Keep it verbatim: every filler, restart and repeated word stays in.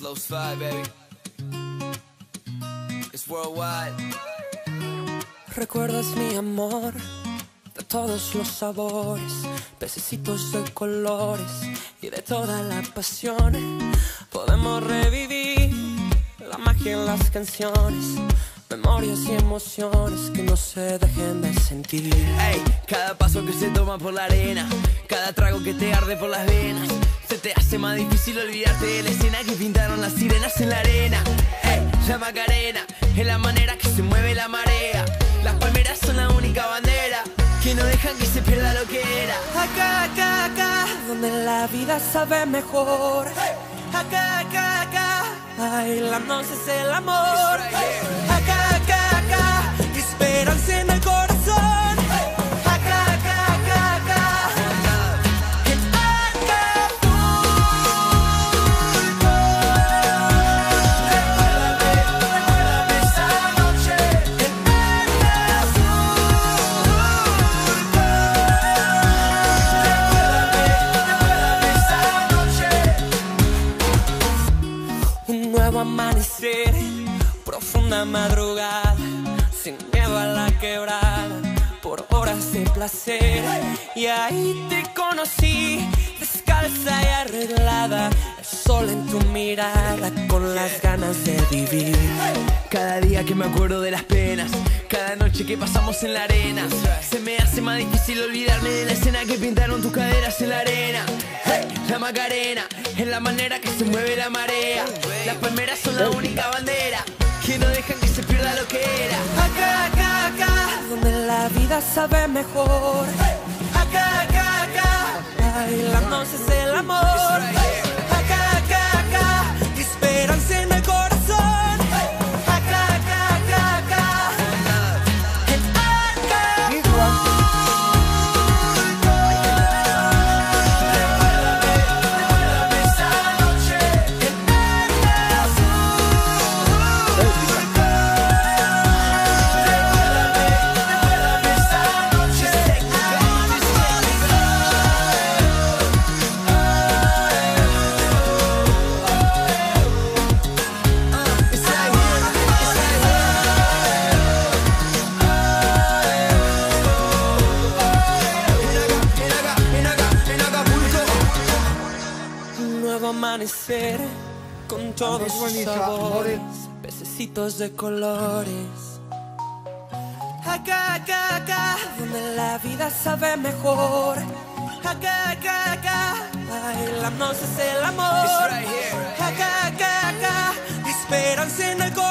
Flow Slide, baby. It's worldwide. Recuerdas mi amor de todos los sabores, pececitos de colores y de toda la pasión. Podemos revivir la magia en las canciones, memorias y emociones que no se dejen de sentir. Ey, cada paso que se toma por la arena, cada trago que te arde por las venas, se te hace más difícil olvidarte de la escena que pintaron las sirenas en la arena. Ey, la Macarena es la manera que se mueve la marea. Las palmeras son la única bandera que no dejan que se pierda lo que era. Acá, acá, acá, donde la vida sabe mejor. Acá, acá, acá, bailándonos es el amor. Acá, acá, acá, esperanza en el corazón. Acá, acá, acá, acá, en Acapulco. Recuérdame, recuérdame esa noche en Acapulco. Un nuevo amanecer, profunda madrugada, sin miedo a la quebrada, por horas de placer. Y ahí te conocí, descalza y arreglada, el sol en tu mirada, con las ganas de vivir. Cada día que me acuerdo de las penas, cada noche que pasamos en la arena, se me hace más difícil olvidarme de la escena que pintaron tus caderas en la arena. Hey, la Macarena es la manera que se mueve la marea. Las palmeras son la única bandera que no dejan que se pierda lo que era. Acá, acá, acá, donde la vida sabe mejor. Acá, acá, acá, bailándonos es el amor. Acá, acá, acá, esperanza en el corazón. Acá, acá, acá, acá, en Acapulco. Recuérdame, recuérdame esa noche en un nuevo amanecer con todos sus sabores, pececitos de colores. Acá, acá, acá, donde la vida sabe mejor. Acá, acá, acá, bailándonos es el amor. Acá, acá, acá, esperanza en el corazón.